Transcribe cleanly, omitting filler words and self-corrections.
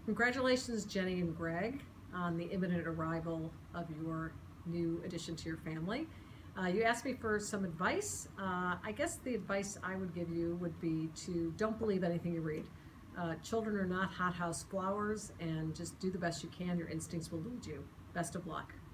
Congratulations, Jenny and Greg, on the imminent arrival of your new addition to your family. You asked me for some advice. I guess the advice I would give you would be to don't believe anything you read. Children are not hothouse flowers, and just do the best you can. Your instincts will lead you. Best of luck.